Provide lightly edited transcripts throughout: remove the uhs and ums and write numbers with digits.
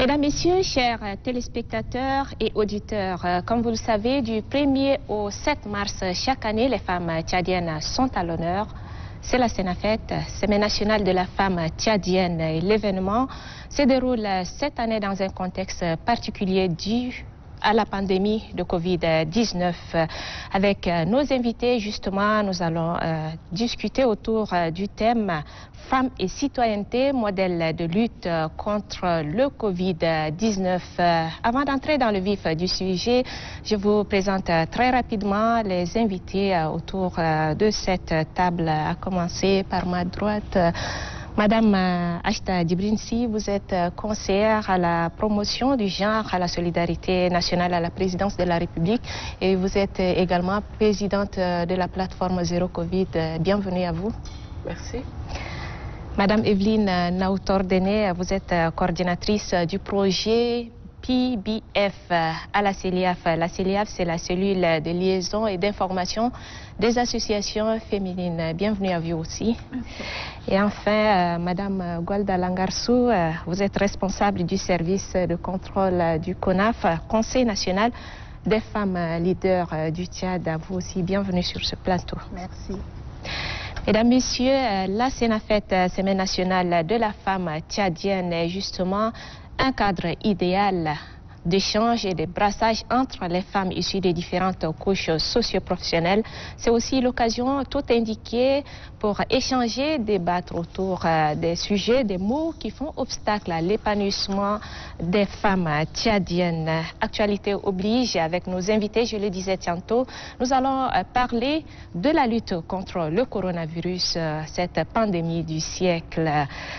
Mesdames, Messieurs, chers téléspectateurs et auditeurs, comme vous le savez, du 1er au 7 mars chaque année, les femmes tchadiennes sont à l'honneur. C'est la Sénafet, Semaine nationale de la femme tchadienne. L'événement se déroule cette année dans un contexte particulier dû à la pandémie de Covid-19. Avec nos invités, justement, nous allons discuter autour du thème Femmes et citoyenneté, modèle de lutte contre le Covid-19. Avant d'entrer dans le vif du sujet, je vous présente très rapidement les invités autour de cette table, à commencer par ma droite. Madame Ashta Dibrinsi, vous êtes conseillère à la promotion du genre, à la solidarité nationale à la présidence de la République et vous êtes également présidente de la plateforme Zéro Covid. Bienvenue à vous. Merci. Madame Evelyne Nautordene, vous êtes coordinatrice du projet PBF à la CELIAF. La CELIAF, c'est la cellule de liaison et d'information des associations féminines. Bienvenue à vous aussi. Merci. Et enfin, Madame Gualda Langarsou, vous êtes responsable du service de contrôle du CONAF, Conseil national des femmes leaders du Tchad. À vous aussi, bienvenue sur ce plateau. Merci. Mesdames, Messieurs, la Sénafet, Semaine nationale de la femme tchadienne, est justement un cadre idéal d'échange et de brassage entre les femmes issues des différentes couches socio-professionnelles. C'est aussi l'occasion tout indiquée pour échanger, débattre autour des sujets, des mots qui font obstacle à l'épanouissement des femmes tchadiennes. Actualité oblige, avec nos invités, je le disais tantôt, nous allons parler de la lutte contre le coronavirus, cette pandémie du siècle.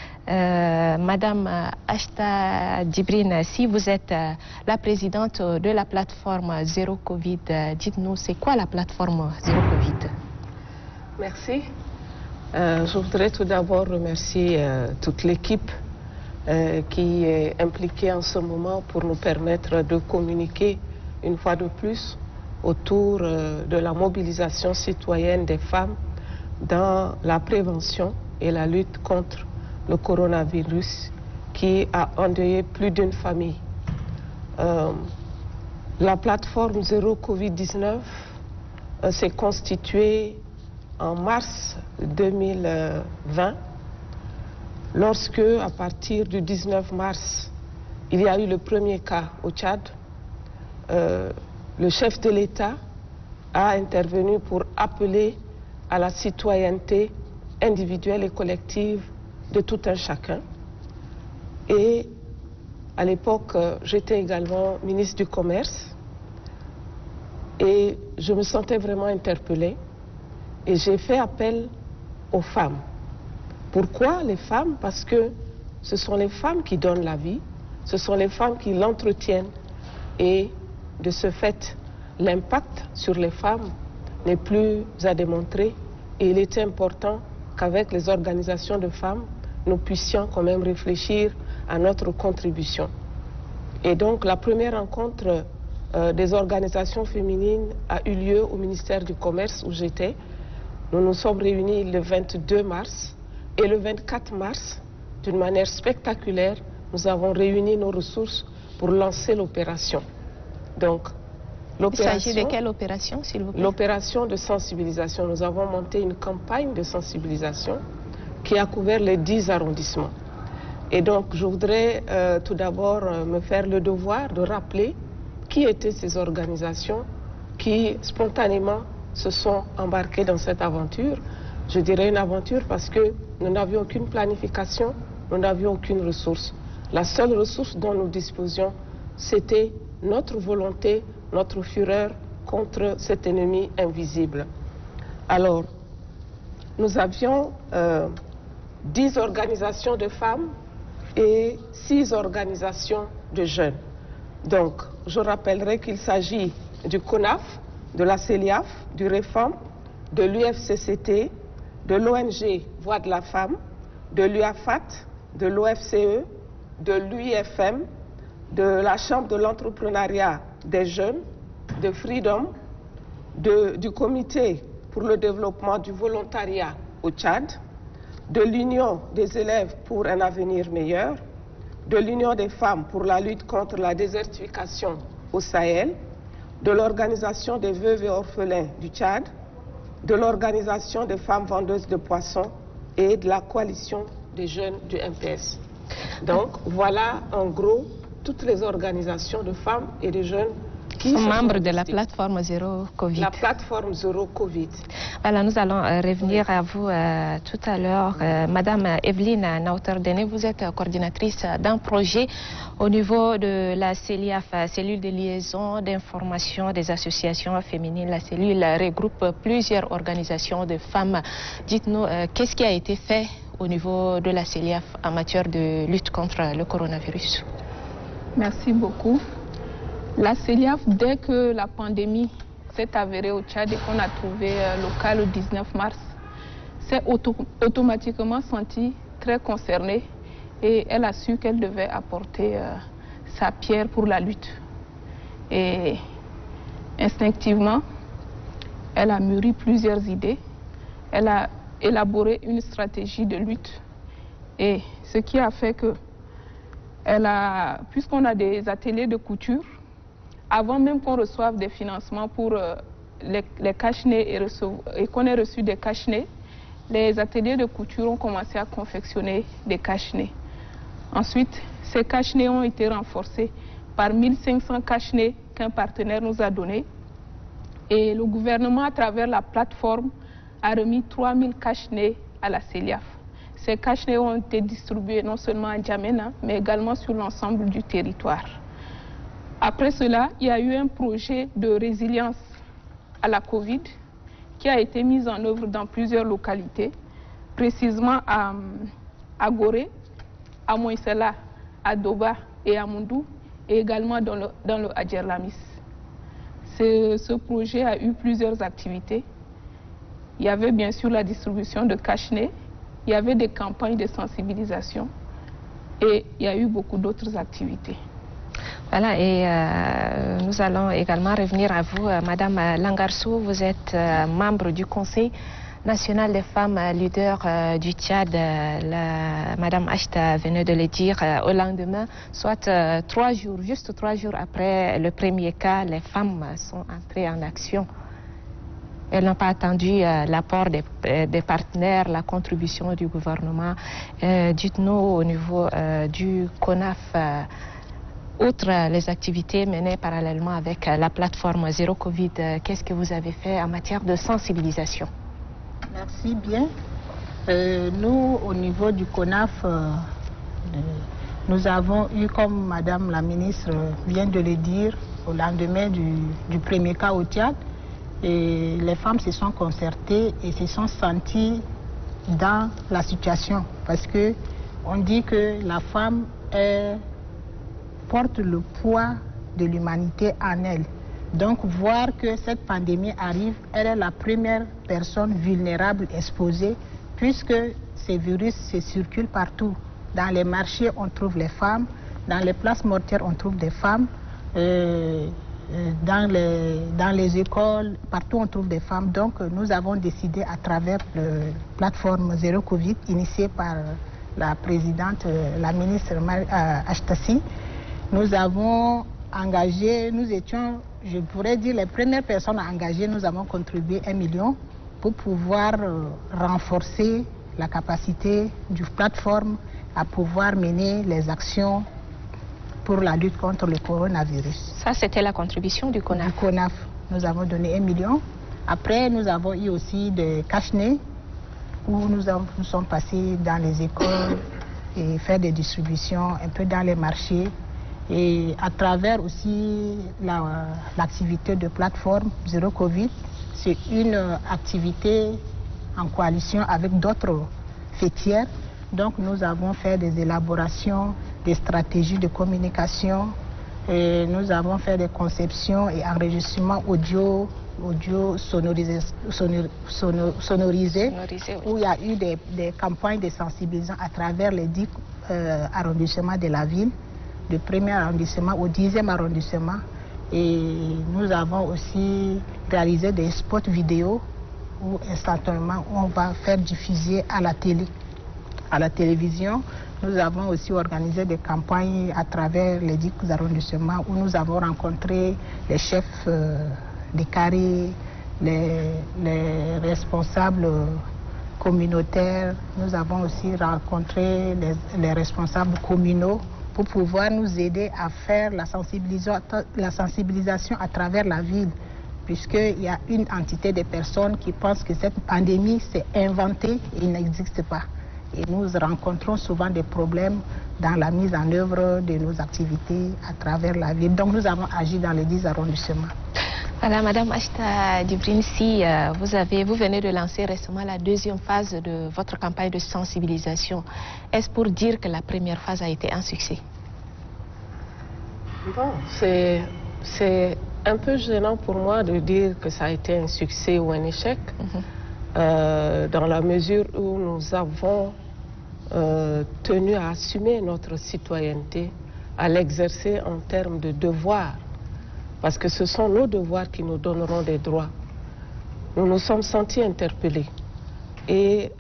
Madame Ashta Dibrin, si vous êtes la présidente de la plateforme Zéro Covid, dites-nous, c'est quoi la plateforme Zéro Covid? Merci. Je voudrais tout d'abord remercier toute l'équipe qui est impliquée en ce moment pour nous permettre de communiquer une fois de plus autour de la mobilisation citoyenne des femmes dans la prévention et la lutte contre le coronavirus qui a endeuillé plus d'une famille. La plateforme Zéro Covid-19 s'est constituée en mars 2020, lorsque, à partir du 19 mars, il y a eu le premier cas au Tchad. Le chef de l'État a intervenu pour appeler à la citoyenneté individuelle et collective de tout un chacun. Et à l'époque, j'étais également ministre du Commerce et je me sentais vraiment interpellée et j'ai fait appel aux femmes. Pourquoi les femmes? Parce que ce sont les femmes qui donnent la vie, ce sont les femmes qui l'entretiennent et de ce fait, l'impact sur les femmes n'est plus à démontrer et il était important qu'avec les organisations de femmes, nous puissions quand même réfléchir à notre contribution. Et donc la première rencontre des organisations féminines a eu lieu au ministère du Commerce où j'étais. Nous nous sommes réunis le 22 mars et le 24 mars, d'une manière spectaculaire, nous avons réuni nos ressources pour lancer l'opération. Donc, il s'agit de quelle opération, s'il vous plaît? L'opération de sensibilisation. Nous avons monté une campagne de sensibilisation qui a couvert les 10 arrondissements. Et donc, je voudrais tout d'abord me faire le devoir de rappeler qui étaient ces organisations qui, spontanément, se sont embarquées dans cette aventure. Je dirais une aventure parce que nous n'avions aucune planification, nous n'avions aucune ressource. La seule ressource dont nous disposions, c'était notre volonté, notre fureur contre cet ennemi invisible. Alors, nous avions 10 organisations de femmes et 6 organisations de jeunes. Donc, je rappellerai qu'il s'agit du CONAF, de la CELIAF, du REFAM, de l'UFCCT, de l'ONG Voix de la Femme, de l'UAFAT, de l'OFCE, de l'UIFM, de la Chambre de l'entrepreneuriat des jeunes, de Freedom, du Comité pour le développement du volontariat au Tchad, de l'Union des élèves pour un avenir meilleur, de l'Union des femmes pour la lutte contre la désertification au Sahel, de l'Organisation des veuves et orphelins du Tchad, de l'Organisation des femmes vendeuses de poissons et de la coalition des jeunes du MPS. Donc voilà en gros toutes les organisations de femmes et de jeunes qui sont membres de la plateforme Zéro Covid. La plateforme Zéro Covid. Voilà, nous allons revenir à vous tout à l'heure. Madame Evelyne Nautardene, vous êtes coordinatrice d'un projet au niveau de la CELIAF, cellule de liaison d'information des associations féminines. La cellule regroupe plusieurs organisations de femmes. Dites-nous, qu'est-ce qui a été fait au niveau de la CELIAF en matière de lutte contre le coronavirus? Merci beaucoup. La CELIAF, dès que la pandémie s'est avérée au Tchad et qu'on a trouvé le cas le 19 mars, s'est automatiquement sentie très concernée et elle a su qu'elle devait apporter sa pierre pour la lutte. Et instinctivement, elle a mûri plusieurs idées, elle a élaboré une stratégie de lutte et ce qui a fait que puisqu'on a des ateliers de couture, avant même qu'on reçoive des financements pour les cache-nez et qu'on ait reçu des cache-nez, les ateliers de couture ont commencé à confectionner des cache-nez. Ensuite, ces cache-nez ont été renforcés par 1500 cache-nez qu'un partenaire nous a donnés. Et le gouvernement, à travers la plateforme, a remis 3000 cache-nez à la CELIAF. Ces cache-nez ont été distribués non seulement à N'Djamena, mais également sur l'ensemble du territoire. Après cela, il y a eu un projet de résilience à la Covid qui a été mis en œuvre dans plusieurs localités, précisément à Gorée, à Moïsela, à Doba et à Moundou, et également dans le Adjerlamis. Ce projet a eu plusieurs activités. Il y avait bien sûr la distribution de cache-nez, il y avait des campagnes de sensibilisation et il y a eu beaucoup d'autres activités. Voilà, et nous allons également revenir à vous, Madame Langarsou. Vous êtes membre du Conseil national des femmes leaders du Tchad. Madame Ashta venait de le dire, au lendemain, soit 3 jours, juste 3 jours après le premier cas, les femmes sont entrées en action. Elles n'ont pas attendu l'apport des partenaires, la contribution du gouvernement. Dites-nous au niveau du CONAF, outre les activités menées parallèlement avec la plateforme Zéro Covid, qu'est-ce que vous avez fait en matière de sensibilisation? Merci bien. Nous, au niveau du CONAF, nous avons eu, comme Madame la ministre vient de le dire, au lendemain du premier cas au Tchad, et les femmes se sont concertées et se sont senties dans la situation. Parce que on dit que la femme porte le poids de l'humanité en elle. Donc voir que cette pandémie arrive, elle est la première personne vulnérable exposée, puisque ces virus se circulent partout. Dans les marchés, on trouve les femmes, dans les places mortuaires, on trouve des femmes, dans les écoles, partout on trouve des femmes. Donc nous avons décidé à travers la plateforme Zéro Covid, initiée par la présidente, la ministre Ashtasi, nous avons engagé, nous étions, je pourrais dire, les premières personnes à engager. Nous avons contribué 1 million pour pouvoir renforcer la capacité du plateforme à pouvoir mener les actions pour la lutte contre le coronavirus. Ça, c'était la contribution du CONAF. Du CONAF, nous avons donné 1 million. Après, nous avons eu aussi des cache-nez où nous sommes passés dans les écoles et faire des distributions un peu dans les marchés. Et à travers aussi l'activité de plateforme Zéro Covid, c'est une activité en coalition avec d'autres fêtières. Donc nous avons fait des élaborations, des stratégies de communication, et nous avons fait des conceptions et enregistrements audio sonorisés, où il y a eu des campagnes de sensibilisation à travers les 10 arrondissements de la ville, du 1er arrondissement au 10e arrondissement. Et nous avons aussi réalisé des spots vidéo où instantanément on va faire diffuser à la télé. à la télévision. Nous avons aussi organisé des campagnes à travers les 10 arrondissements où nous avons rencontré les chefs des carrés, les responsables communautaires. Nous avons aussi rencontré les responsables communaux pour pouvoir nous aider à faire la sensibilisation à travers la ville, puisqu'il y a une entité de personnes qui pensent que cette pandémie s'est inventée et il n'existe pas. Et nous rencontrons souvent des problèmes dans la mise en œuvre de nos activités à travers la ville. Donc nous avons agi dans les 10 arrondissements. Voilà, Madame Achta Djibrine, si vous venez de lancer récemment la deuxième phase de votre campagne de sensibilisation. Est-ce pour dire que la première phase a été un succès? Bon, c'est un peu gênant pour moi de dire que ça a été un succès ou un échec, dans la mesure où nous avons tenu à assumer notre citoyenneté, à l'exercer en termes de devoirs. Parce que ce sont nos devoirs qui nous donneront des droits. Nous nous sommes sentis interpellés. Et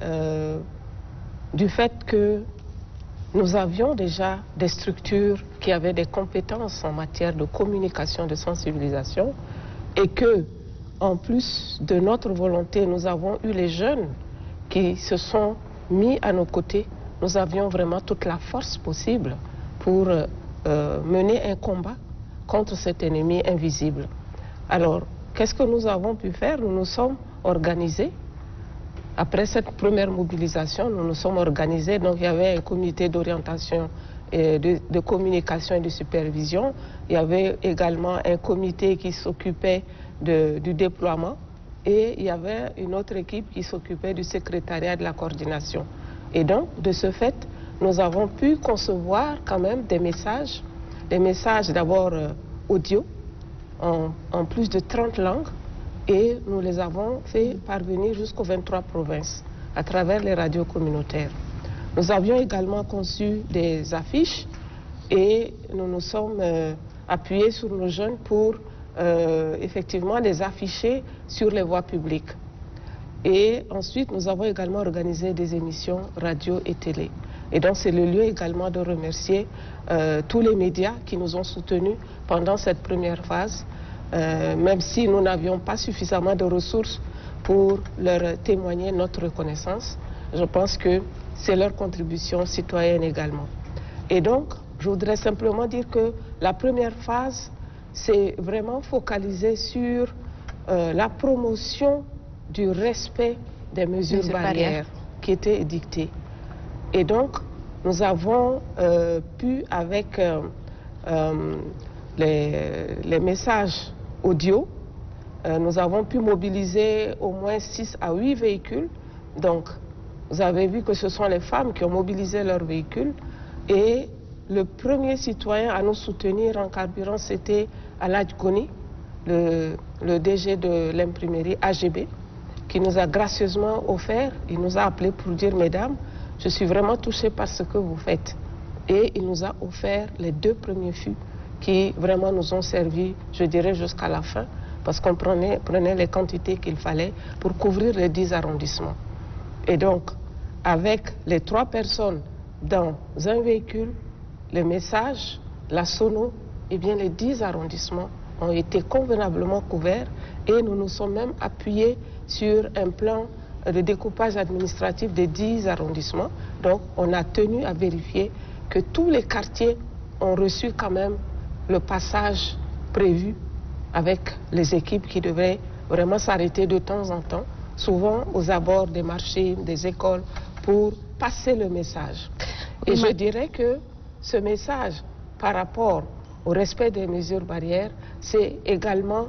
du fait que nous avions déjà des structures qui avaient des compétences en matière de communication, de sensibilisation, et que, en plus de notre volonté, nous avons eu les jeunes qui se sont mis à nos côtés. Nous avions vraiment toute la force possible pour mener un combat contre cet ennemi invisible. Alors, qu'est-ce que nous avons pu faire? Nous nous sommes organisés. Après cette première mobilisation, nous nous sommes organisés. Donc, il y avait un comité d'orientation, de communication et de supervision. Il y avait également un comité qui s'occupait du déploiement. Et il y avait une autre équipe qui s'occupait du secrétariat de la coordination. Et donc, de ce fait, nous avons pu concevoir quand même des messages d'abord audio, en plus de 30 langues, et nous les avons fait parvenir jusqu'aux 23 provinces, à travers les radios communautaires. Nous avions également conçu des affiches, et nous nous sommes appuyés sur nos jeunes pour effectivement les afficher sur les voies publiques. Et ensuite, nous avons également organisé des émissions radio et télé. Et donc, c'est le lieu également de remercier tous les médias qui nous ont soutenus pendant cette première phase, même si nous n'avions pas suffisamment de ressources pour leur témoigner notre reconnaissance. Je pense que c'est leur contribution citoyenne également. Et donc, je voudrais simplement dire que la première phase, c'est vraiment focalisé sur la promotion du respect des mesures barrières qui étaient édictées. Et donc, nous avons pu, avec les messages audio, nous avons pu mobiliser au moins 6 à 8 véhicules. Donc, vous avez vu que ce sont les femmes qui ont mobilisé leurs véhicules. Et le premier citoyen à nous soutenir en carburant, c'était Aladj Goni, le DG de l'imprimerie AGB, qui nous a gracieusement offert, il nous a appelé pour dire, mesdames, je suis vraiment touché par ce que vous faites. Et il nous a offert les 2 premiers fûts qui vraiment nous ont servi, je dirais, jusqu'à la fin, parce qu'on prenait les quantités qu'il fallait pour couvrir les 10 arrondissements. Et donc, avec les 3 personnes dans un véhicule, les messages, la sono, eh bien les 10 arrondissements ont été convenablement couverts et nous nous sommes même appuyés sur un plan de découpage administratif des 10 arrondissements. Donc, on a tenu à vérifier que tous les quartiers ont reçu quand même le passage prévu avec les équipes qui devraient vraiment s'arrêter de temps en temps, souvent aux abords des marchés, des écoles, pour passer le message. Et je dirais que ce message, par rapport au respect des mesures barrières, c'est également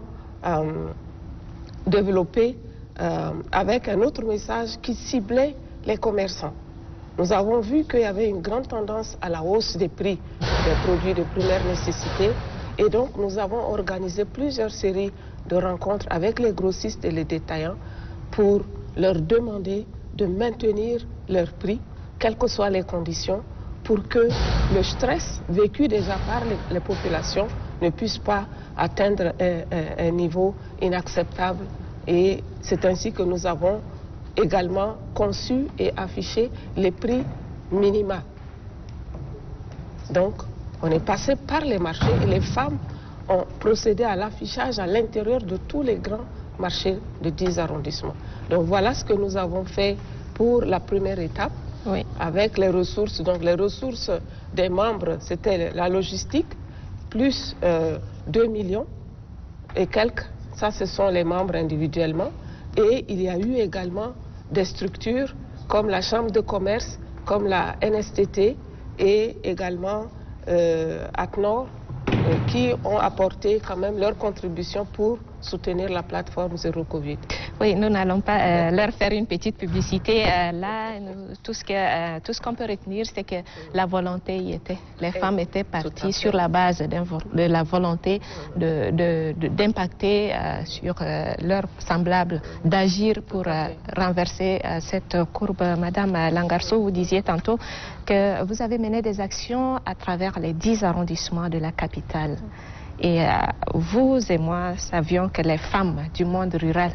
développé avec un autre message qui ciblait les commerçants. Nous avons vu qu'il y avait une grande tendance à la hausse des prix des produits de première nécessité et donc nous avons organisé plusieurs séries de rencontres avec les grossistes et les détaillants pour leur demander de maintenir leurs prix, quelles que soient les conditions, pour que le stress vécu déjà par les populations ne puisse pas atteindre un niveau inacceptable. Et c'est ainsi que nous avons également conçu et affiché les prix minimale. Donc, on est passé par les marchés et les femmes ont procédé à l'affichage à l'intérieur de tous les grands marchés de 10 arrondissements. Donc voilà ce que nous avons fait pour la première étape, oui, avec les ressources. Donc les ressources des membres, c'était la logistique, plus 2 millions et quelques, ça ce sont les membres individuellement. Et il y a eu également des structures comme la Chambre de commerce, comme la NSTT et également ACNOR, qui ont apporté quand même leur contribution pour soutenir la plateforme Zéro Covid. Oui, nous n'allons pas leur faire une petite publicité. Là, tout ce qu'on peut retenir, c'est que la volonté y était. Les femmes étaient parties sur la base de la volonté d'impacter sur leurs semblables, d'agir pour renverser cette courbe. Madame Langarso, vous disiez tantôt que vous avez mené des actions à travers les 10 arrondissements de la capitale. Et vous et moi savions que les femmes du monde rural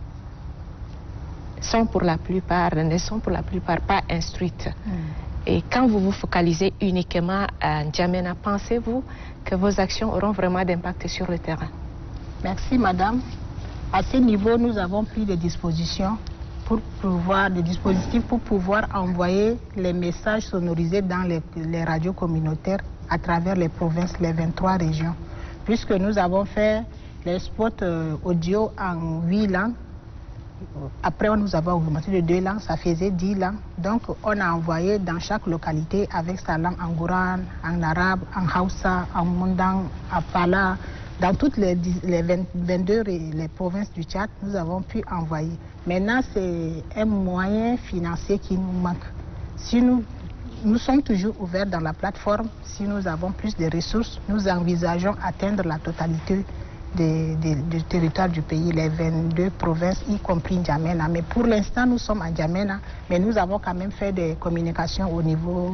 ne sont pour la plupart pas instruites. Et quand vous vous focalisez uniquement à N'Djamena, pensez-vous que vos actions auront vraiment d'impact sur le terrain? Merci madame. À ce niveau, nous avons pris des dispositions des dispositifs pour pouvoir envoyer les messages sonorisés dans les radios communautaires à travers les provinces, les 23 régions. Puisque nous avons fait les spots audio en 8 langues. Après, nous avons augmenté de 2 langues, ça faisait 10 langues. Donc, on a envoyé dans chaque localité avec sa langue en Gouran, en arabe, en Hausa, en Mundang, en Pala. Dans toutes les 22 les provinces du Tchad, nous avons pu envoyer. Maintenant, c'est un moyen financier qui nous manque. Si nous sommes toujours ouverts dans la plateforme. Si nous avons plus de ressources, nous envisageons atteindre la totalité du territoire du pays, les 22 provinces, y compris N'Djamena. Mais pour l'instant, nous sommes à N'Djamena, mais nous avons quand même fait des communications au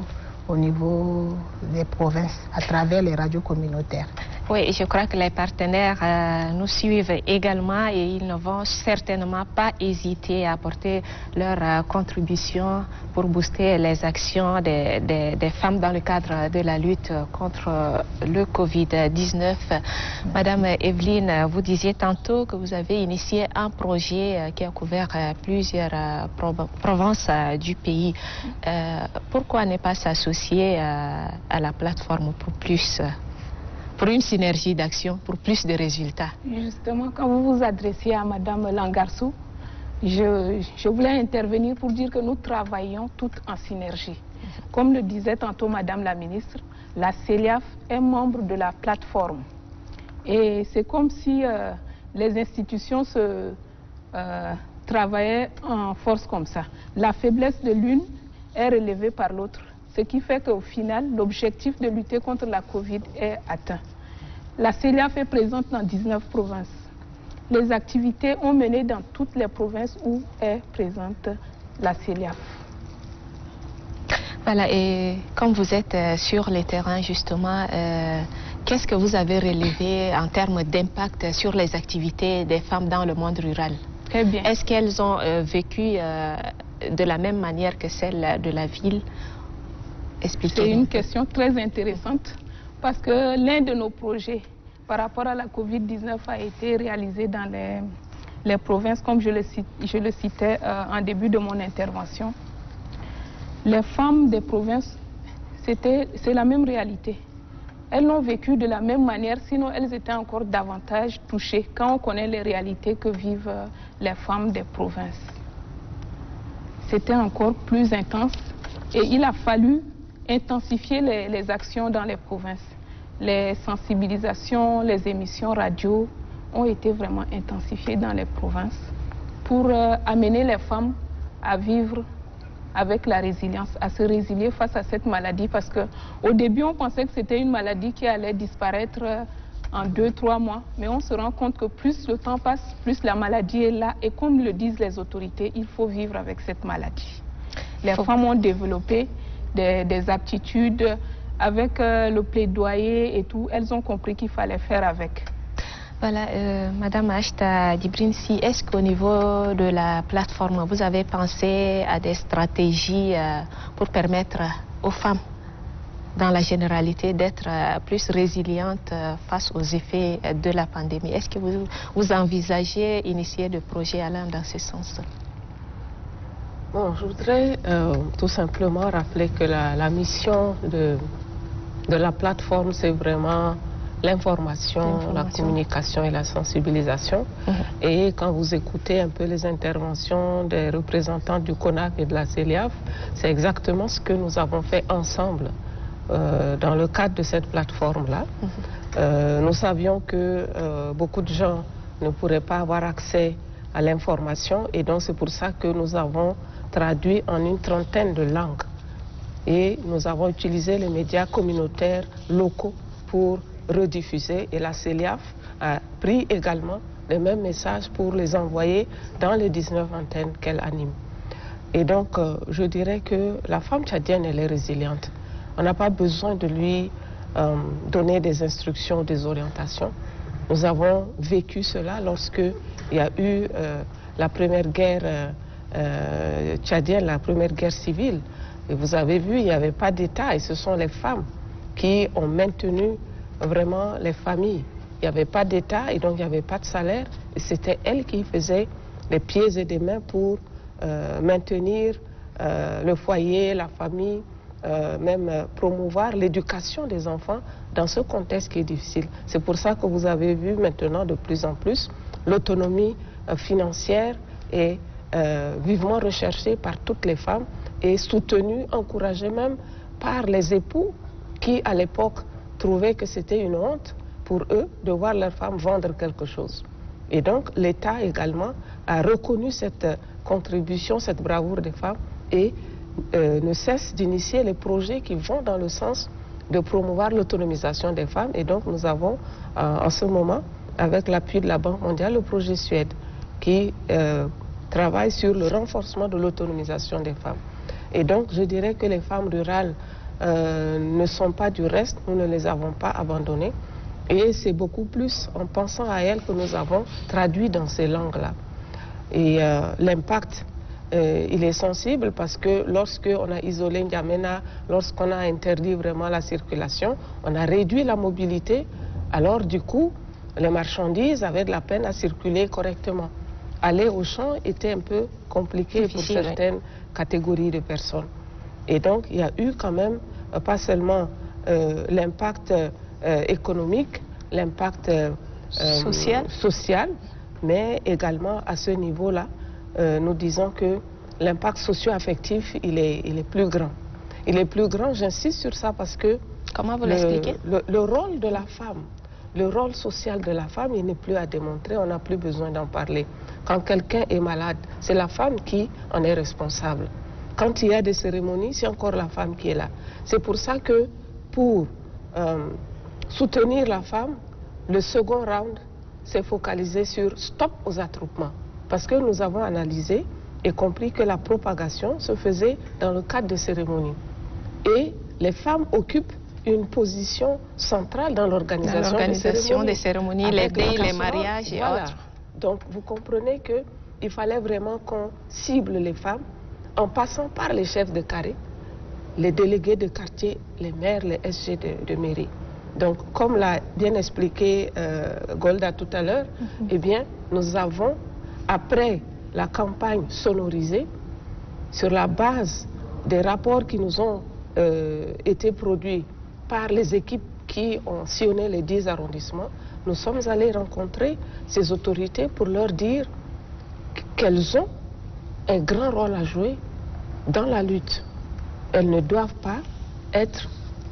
niveau des provinces, à travers les radios communautaires. Oui, je crois que les partenaires nous suivent également et ils ne vont certainement pas hésiter à apporter leur contribution pour booster les actions des femmes dans le cadre de la lutte contre le Covid-19. Madame Evelyne, vous disiez tantôt que vous avez initié un projet qui a couvert plusieurs provinces du pays. Pourquoi ne pas s'associer à la plateforme pour une synergie d'action, pour plus de résultats? Justement, quand vous vous adressiez à Madame Langarso, je voulais intervenir pour dire que nous travaillons toutes en synergie. Comme le disait tantôt Madame la ministre, la CELIAF est membre de la plateforme. Et c'est comme si les institutions travaillaient en force comme ça. La faiblesse de l'une est relevée par l'autre. Ce qui fait qu'au final, l'objectif de lutter contre la Covid est atteint. La CELIAF est présente dans 19 provinces. Les activités ont mené dans toutes les provinces où est présente la CELIAF. Voilà, et comme vous êtes sur les terrains justement, qu'est-ce que vous avez relevé en termes d'impact sur les activités des femmes dans le monde rural? Très bien. Est-ce qu'elles ont vécu de la même manière que celles de la ville? C'est une question très intéressante parce que l'un de nos projets par rapport à la Covid-19 a été réalisé dans les provinces, comme je le citais en début de mon intervention. Les femmes des provinces, c'est la même réalité. Elles l'ont vécu de la même manière, sinon elles étaient encore davantage touchées quand on connaît les réalités que vivent les femmes des provinces. C'était encore plus intense et il a fallu intensifier les actions dans les provinces. Les sensibilisations, les émissions radio ont été vraiment intensifiées dans les provinces pour amener les femmes à vivre avec la résilience, à se résilier face à cette maladie parce qu'au début on pensait que c'était une maladie qui allait disparaître en 2-3 mois, mais on se rend compte que plus le temps passe, plus la maladie est là et comme le disent les autorités, il faut vivre avec cette maladie. Les femmes ont développé des aptitudes avec le plaidoyer et tout, elles ont compris qu'il fallait faire avec. Voilà, Madame Achta Dibrinsi, est-ce qu'au niveau de la plateforme, vous avez pensé à des stratégies pour permettre aux femmes, dans la généralité, d'être plus résilientes face aux effets de la pandémie? Est-ce que vous envisagez initier des projets allant dans ce sens? Bon, je voudrais tout simplement rappeler que la mission de la plateforme, c'est vraiment l'information, la communication et la sensibilisation. Et quand vous écoutez un peu les interventions des représentants du CONAC et de la CELIAF, c'est exactement ce que nous avons fait ensemble dans le cadre de cette plateforme-là. Nous savions que beaucoup de gens ne pourraient pas avoir accès à l'information et donc c'est pour ça que nous avons traduit en une trentaine de langues. Et nous avons utilisé les médias communautaires locaux pour rediffuser et la CELIAF a pris également les mêmes messages pour les envoyer dans les 19 antennes qu'elle anime. Et donc, je dirais que la femme tchadienne, elle est résiliente. On n'a pas besoin de lui donner des instructions, des orientations. Nous avons vécu cela lorsque il y a eu la première guerre tchadienne, la première guerre civile. Et vous avez vu, il n'y avait pas d'État et ce sont les femmes qui ont maintenu vraiment les familles. Il n'y avait pas d'État et donc il n'y avait pas de salaire. Et c'était elles qui faisaient les pieds et des mains pour maintenir le foyer, la famille, même promouvoir l'éducation des enfants dans ce contexte qui est difficile. C'est pour ça que vous avez vu maintenant de plus en plus l'autonomie financière est vivement recherchée par toutes les femmes et soutenue, encouragée même par les époux qui à l'époque trouvaient que c'était une honte pour eux de voir leurs femmes vendre quelque chose. Et donc l'État également a reconnu cette contribution, cette bravoure des femmes et ne cesse d'initier les projets qui vont dans le sens de promouvoir l'autonomisation des femmes. Et donc nous avons en ce moment, avec l'appui de la Banque mondiale, le projet Suède qui travaille sur le renforcement de l'autonomisation des femmes. Et donc je dirais que les femmes rurales ne sont pas du reste, nous ne les avons pas abandonnées. Et c'est beaucoup plus en pensant à elles que nous avons traduit dans ces langues-là. Et l'impact, il est sensible parce que lorsqu'on a isolé N'Djamena, lorsqu'on a interdit vraiment la circulation, on a réduit la mobilité. Alors du coup, les marchandises avaient de la peine à circuler correctement. Aller au champ était un peu compliqué pour certaines catégories de personnes. Et donc, il y a eu quand même, pas seulement l'impact économique, l'impact social, mais également à ce niveau-là, nous disons que l'impact socio-affectif, il est plus grand. Il est plus grand, j'insiste sur ça parce que... Comment vous l'expliquez? Le rôle de la femme, le rôle social de la femme, il n'est plus à démontrer, on n'a plus besoin d'en parler. Quand quelqu'un est malade, c'est la femme qui en est responsable. Quand il y a des cérémonies, c'est encore la femme qui est là. C'est pour ça que pour soutenir la femme, le second round s'est focalisé sur stop aux attroupements. Parce que nous avons analysé et compris que la propagation se faisait dans le cadre de cérémonies. Et les femmes occupent une position centrale dans l'organisation des cérémonies, les deuils, les mariages et autres. Donc vous comprenez qu'il fallait vraiment qu'on cible les femmes en passant par les chefs de carré, les délégués de quartier, les maires, les SG de mairie. Donc, comme l'a bien expliqué Golda tout à l'heure, eh bien, nous avons, après la campagne sonorisée, sur la base des rapports qui nous ont été produits par les équipes qui ont sillonné les 10 arrondissements, nous sommes allés rencontrer ces autorités pour leur dire qu'elles ont un grand rôle à jouer dans la lutte. Elles ne doivent pas être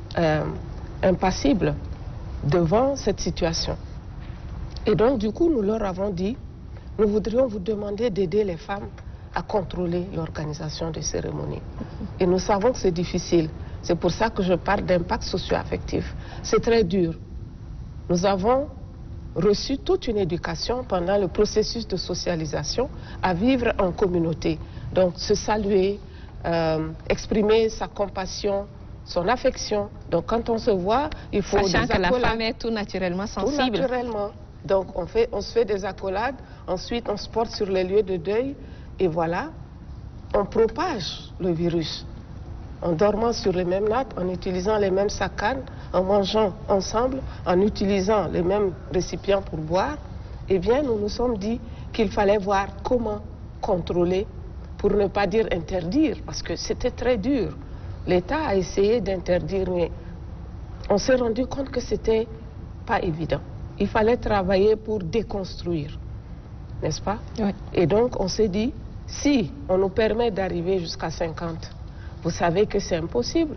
impassibles devant cette situation. Et donc, du coup, nous leur avons dit, nous voudrions vous demander d'aider les femmes à contrôler l'organisation des cérémonies. Et nous savons que c'est difficile. C'est pour ça que je parle d'impact socio-affectif. C'est très dur. Nous avons reçu toute une éducation pendant le processus de socialisation à vivre en communauté. Donc, se saluer, exprimer sa compassion, son affection. Donc quand on se voit, il faut... Sachant que la femme est tout naturellement sensible. Tout naturellement. Donc on se fait des accolades, ensuite on se porte sur les lieux de deuil et voilà, on propage le virus. En dormant sur les mêmes nattes, en utilisant les mêmes sacanes, en mangeant ensemble, en utilisant les mêmes récipients pour boire, eh bien nous nous sommes dit qu'il fallait voir comment contrôler, pour ne pas dire interdire, parce que c'était très dur. L'État a essayé d'interdire, mais on s'est rendu compte que c'était pas évident. Il fallait travailler pour déconstruire, n'est-ce pas? Oui. Et donc on s'est dit, si on nous permet d'arriver jusqu'à 50, vous savez que c'est impossible.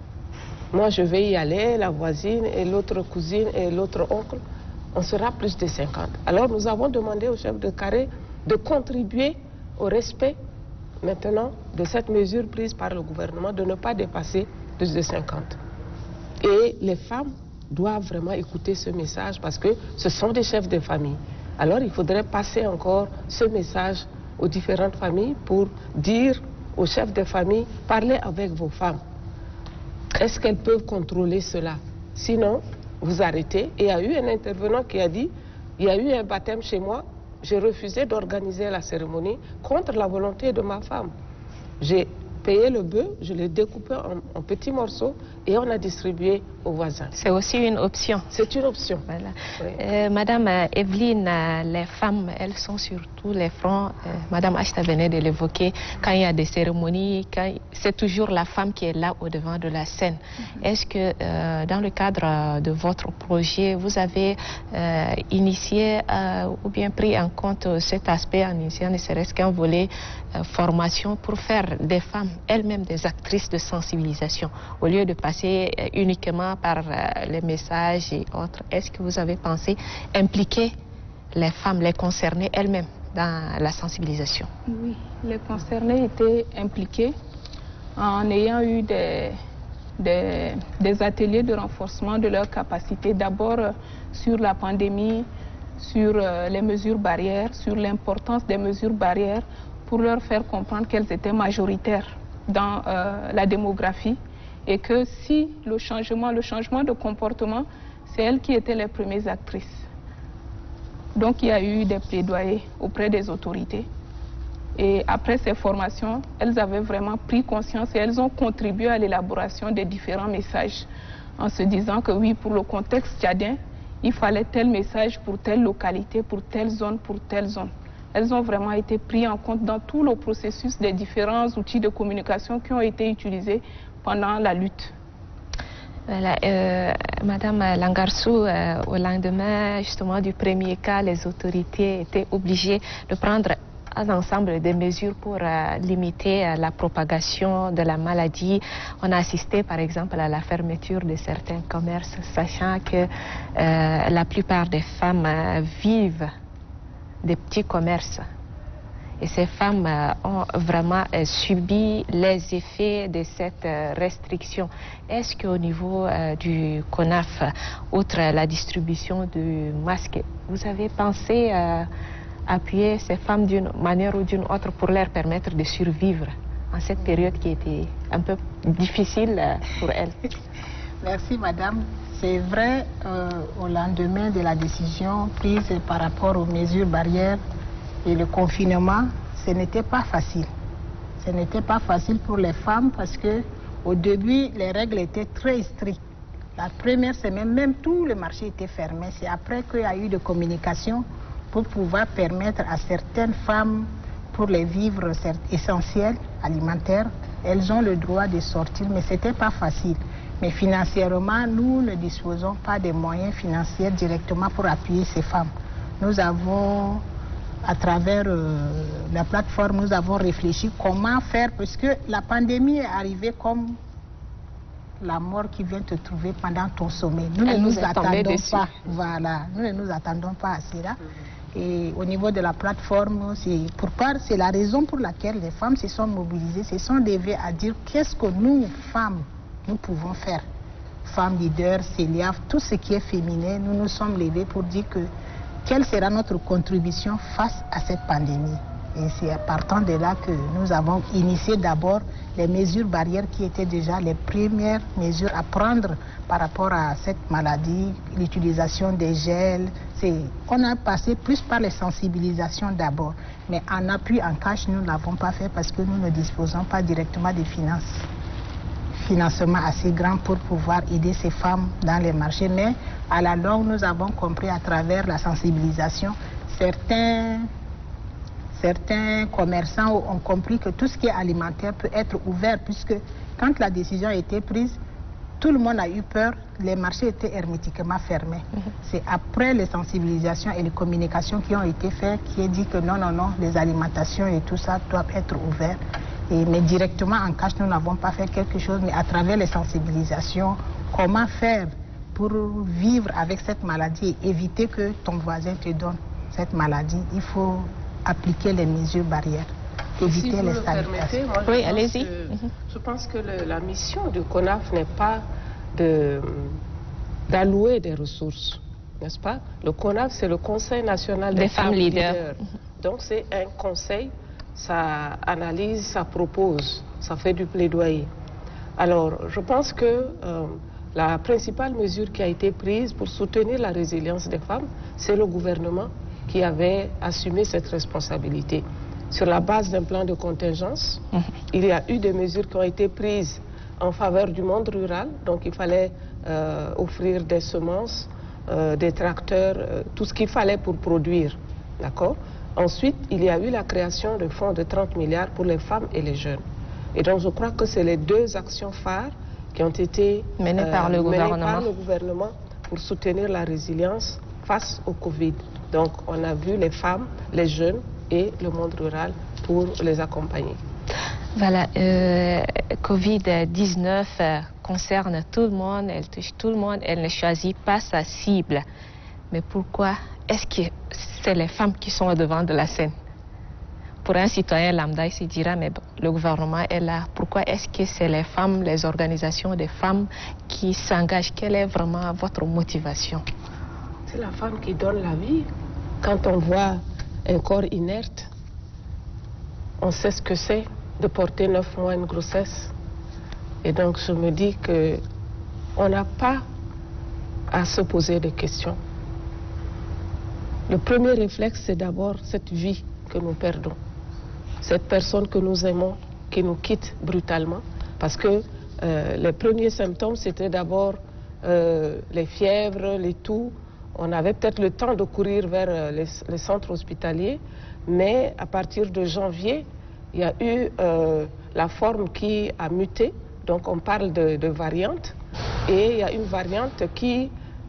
Moi je vais y aller, la voisine et l'autre cousine et l'autre oncle, on sera plus de 50. Alors nous avons demandé au chef de carré de contribuer au respect maintenant de cette mesure prise par le gouvernement de ne pas dépasser plus de 50. Et les femmes doivent vraiment écouter ce message parce que ce sont des chefs de famille. Alors il faudrait passer encore ce message aux différentes familles pour dire aux chefs de famille, parlez avec vos femmes. Est-ce qu'elles peuvent contrôler cela? Sinon, vous arrêtez. Et il y a eu un intervenant qui a dit, il y a eu un baptême chez moi, j'ai refusé d'organiser la cérémonie contre la volonté de ma femme. J'ai payé le bœuf, je l'ai découpé en petits morceaux et on a distribué aux voisins. C'est aussi une option. C'est une option. Voilà. Oui. Madame Evelyne, les femmes, elles sont sur tous les fronts. Madame Ashta venait de l'évoquer. Quand il y a des cérémonies, c'est toujours la femme qui est là au devant de la scène. Est-ce que dans le cadre de votre projet, vous avez initié ou bien pris en compte cet aspect en initiant ne serait-ce qu'un volet formation pour faire des femmes elles-mêmes des actrices de sensibilisation au lieu de passer uniquement par les messages et autres? Est-ce que vous avez pensé impliquer les femmes, les concernées elles-mêmes dans la sensibilisation? Oui, les concernés étaient impliqués en ayant eu des ateliers de renforcement de leurs capacités, d'abord sur la pandémie, sur les mesures barrières, sur l'importance des mesures barrières, pour leur faire comprendre qu'elles étaient majoritaires dans la démographie et que si le changement de comportement, c'est elles qui étaient les premières actrices. Donc il y a eu des plaidoyers auprès des autorités. Et après ces formations, elles avaient vraiment pris conscience et elles ont contribué à l'élaboration des différents messages en se disant que oui, pour le contexte tchadien, il fallait tel message pour telle localité, pour telle zone, pour telle zone. Elles ont vraiment été prises en compte dans tout le processus des différents outils de communication qui ont été utilisés pendant la lutte. Voilà, Madame Langarsou, au lendemain justement du premier cas, les autorités étaient obligées de prendre un ensemble de mesures pour limiter la propagation de la maladie. On a assisté par exemple à la fermeture de certains commerces, sachant que la plupart des femmes vivent des petits commerces. Et ces femmes ont vraiment subi les effets de cette restriction. Est-ce qu'au niveau du CONAF, outre la distribution de masques, vous avez pensé appuyer ces femmes d'une manière ou d'une autre pour leur permettre de survivre en cette période qui était un peu difficile pour elles? Merci madame. C'est vrai, au lendemain de la décision prise par rapport aux mesures barrières et le confinement, ce n'était pas facile. Ce n'était pas facile pour les femmes parce que au début, les règles étaient très strictes. La première semaine, même tout le marché était fermé. C'est après qu'il y a eu de communication pour pouvoir permettre à certaines femmes, pour les vivres essentiels, alimentaires, elles ont le droit de sortir, mais ce n'était pas facile. Mais financièrement, nous ne disposons pas des moyens financiers directement pour appuyer ces femmes. Nous avons, à travers la plateforme, nous avons réfléchi comment faire, parce que la pandémie est arrivée comme la mort qui vient te trouver pendant ton sommeil. Nous ne nous attendons pas. Voilà, nous ne nous attendons pas à cela. Et au niveau de la plateforme, c'est la raison pour laquelle les femmes se sont mobilisées, se sont levées à dire qu'est-ce que nous, femmes, nous pouvons faire. Femmes leaders, CELIAF, tout ce qui est féminin, nous nous sommes levés pour dire que quelle sera notre contribution face à cette pandémie. Et c'est partant de là que nous avons initié d'abord les mesures barrières qui étaient déjà les premières mesures à prendre par rapport à cette maladie, l'utilisation des gels. On a passé plus par les sensibilisations d'abord, mais en appui en cash, nous ne l'avons pas fait parce que nous ne disposons pas directement de financement assez grand pour pouvoir aider ces femmes dans les marchés. Mais à la longue, nous avons compris à travers la sensibilisation, certains commerçants ont compris que tout ce qui est alimentaire peut être ouvert, puisque quand la décision a été prise, tout le monde a eu peur, les marchés étaient hermétiquement fermés. C'est après les sensibilisations et les communications qui ont été faites qui est dit que non, les alimentations et tout ça doivent être ouverts. Mais directement en cash, nous n'avons pas fait quelque chose, mais à travers les sensibilisations, comment faire pour vivre avec cette maladie et éviter que ton voisin te donne cette maladie, il faut appliquer les mesures barrières, éviter si les salutations. Oui, allez-y. Je pense que la mission du CONAF n'est pas d'allouer des ressources, n'est-ce pas? Le CONAF, c'est le Conseil national des femmes leaders. Donc c'est un conseil, ça analyse, ça propose, ça fait du plaidoyer. Alors je pense que la principale mesure qui a été prise pour soutenir la résilience des femmes, c'est le gouvernement qui avait assumé cette responsabilité. Sur la base d'un plan de contingence, il y a eu des mesures qui ont été prises en faveur du monde rural. Donc il fallait offrir des semences, des tracteurs, tout ce qu'il fallait pour produire. D'accord? Ensuite, il y a eu la création de fonds de 30 milliards pour les femmes et les jeunes. Et donc je crois que c'est les deux actions phares qui ont été menées par le gouvernement pour soutenir la résilience face au Covid. Donc on a vu les femmes, les jeunes et le monde rural pour les accompagner. Voilà, Covid-19 concerne tout le monde, elle touche tout le monde, elle ne choisit pas sa cible. Mais pourquoi est-ce que c'est les femmes qui sont au devant de la scène? Pour un citoyen lambda, il se dira, mais le gouvernement est là. Pourquoi est-ce que c'est les femmes, les organisations des femmes qui s'engagent? Quelle est vraiment votre motivation? C'est la femme qui donne la vie. Quand on voit un corps inerte, on sait ce que c'est de porter 9 mois une grossesse. Et donc je me dis qu'on n'a pas à se poser des questions. Le premier réflexe, c'est d'abord cette vie que nous perdons. Cette personne que nous aimons, qui nous quitte brutalement. Parce que les premiers symptômes, c'était d'abord les fièvres, les toux. On avait peut-être le temps de courir vers les centres hospitaliers, mais à partir de janvier, il y a eu la forme qui a muté. Donc on parle de variante, et il y a une variante qui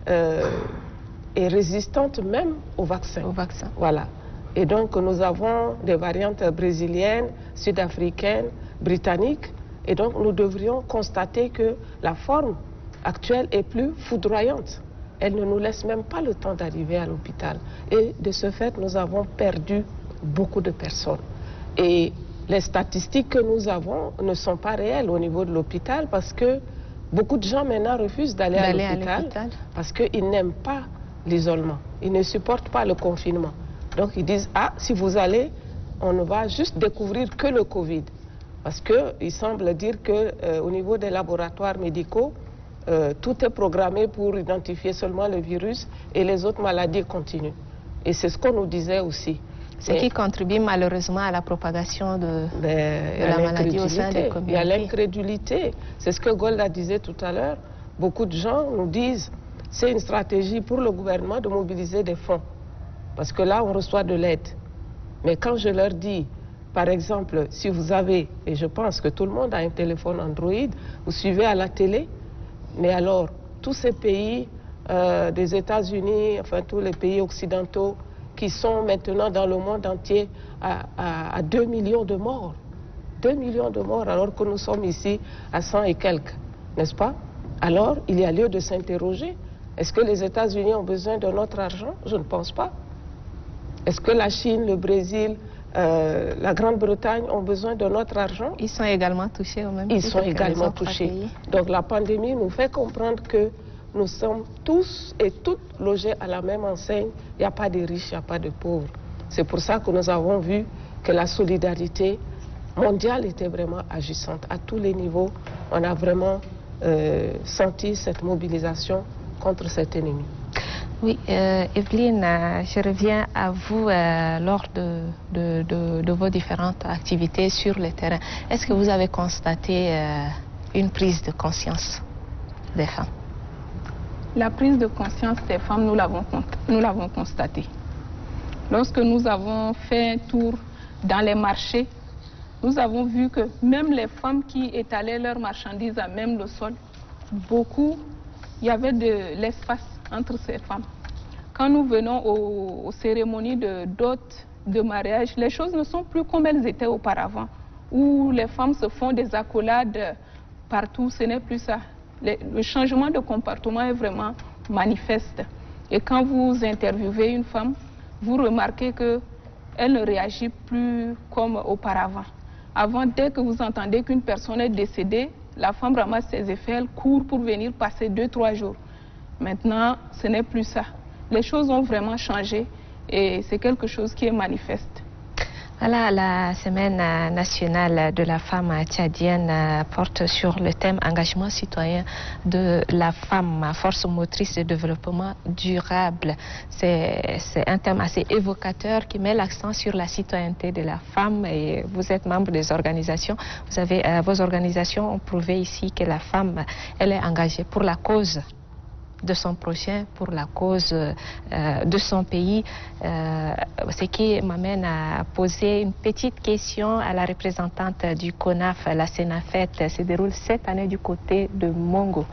est résistante même au vaccin. Voilà. Et donc nous avons des variantes brésiliennes, sud-africaines, britanniques, et donc nous devrions constater que la forme actuelle est plus foudroyante. Elle ne nous laisse même pas le temps d'arriver à l'hôpital. Et de ce fait, nous avons perdu beaucoup de personnes. Et les statistiques que nous avons ne sont pas réelles au niveau de l'hôpital parce que beaucoup de gens maintenant refusent d'aller à l'hôpital parce qu'ils n'aiment pas l'isolement. Ils ne supportent pas le confinement. Donc ils disent, ah, si vous allez, on ne va juste découvrir que le Covid. Parce qu'il semble dire qu'au niveau des laboratoires médicaux, tout est programmé pour identifier seulement le virus et les autres maladies continuent. Et c'est ce qu'on nous disait aussi. Ce qui contribue malheureusement à la propagation de la maladie au sein des communautés. Il y a l'incrédulité. C'est ce que Golda disait tout à l'heure. Beaucoup de gens nous disent c'est une stratégie pour le gouvernement de mobiliser des fonds. Parce que là, on reçoit de l'aide. Mais quand je leur dis, par exemple, si vous avez, et je pense que tout le monde a un téléphone Android, vous suivez à la télé, mais alors, tous ces pays des États-Unis, enfin tous les pays occidentaux qui sont maintenant dans le monde entier à 2 millions de morts. 2 millions de morts alors que nous sommes ici à 100 et quelques, n'est-ce pas? Alors, il y a lieu de s'interroger. Est-ce que les États-Unis ont besoin de notre argent? Je ne pense pas. Est-ce que la Chine, le Brésil, la Grande-Bretagne ont besoin de notre argent? Ils sont également touchés au même titre. Ils sont également touchés. Donc la pandémie nous fait comprendre que nous sommes tous et toutes logés à la même enseigne. Il n'y a pas de riches, il n'y a pas de pauvres. C'est pour ça que nous avons vu que la solidarité mondiale était vraiment agissante. À tous les niveaux, on a vraiment senti cette mobilisation contre cet ennemi. Oui, Evelyne, je reviens à vous lors de vos différentes activités sur le terrain. Est-ce que vous avez constaté une prise de conscience des femmes? La prise de conscience des femmes, nous l'avons constatée. Lorsque nous avons fait un tour dans les marchés, nous avons vu que même les femmes qui étalaient leurs marchandises à même le sol, beaucoup, il y avait de l'espace entre ces femmes. Quand nous venons aux cérémonies de dot, de mariage, les choses ne sont plus comme elles étaient auparavant, où les femmes se font des accolades partout, ce n'est plus ça. Le changement de comportement est vraiment manifeste. Et quand vous interviewez une femme, vous remarquez qu'elle ne réagit plus comme auparavant. Avant, dès que vous entendez qu'une personne est décédée, la femme ramasse ses effets, elle court pour venir passer 2-3 jours. Maintenant, ce n'est plus ça. Les choses ont vraiment changé et c'est quelque chose qui est manifeste. Voilà, la semaine nationale de la femme tchadienne porte sur le thème engagement citoyen de la femme, force motrice de développement durable. C'est un thème assez évocateur qui met l'accent sur la citoyenneté de la femme et vous êtes membre des organisations. Vos organisations ont prouvé ici que la femme, elle est engagée pour la cause de son prochain, pour la cause de son pays, ce qui m'amène à poser une petite question à la représentante du CONAF. La Senafet se déroule cette année du côté de Mongo.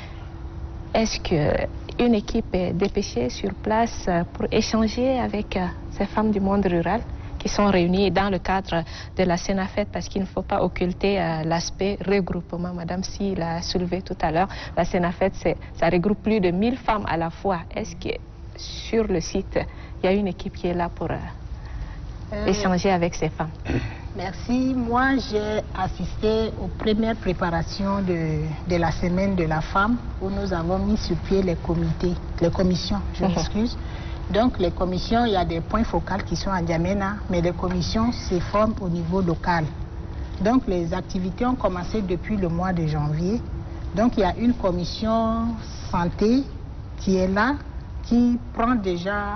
Est-ce qu'une équipe est dépêchée sur place pour échanger avec ces femmes du monde rural qui sont réunies dans le cadre de la Senafet, parce qu'il ne faut pas occulter l'aspect regroupement. Madame Si l'a soulevé tout à l'heure, la Senafet, ça regroupe plus de 1000 femmes à la fois. Est-ce que sur le site, il y a une équipe qui est là pour échanger avec ces femmes? Merci. Moi, j'ai assisté aux premières préparations de la semaine de la femme, où nous avons mis sur pied les commissions, je m'excuse. Donc les commissions, il y a des points focaux qui sont à N'Djamena, mais les commissions se forment au niveau local. Donc les activités ont commencé depuis le mois de janvier. Donc il y a une commission santé qui est là, qui prend déjà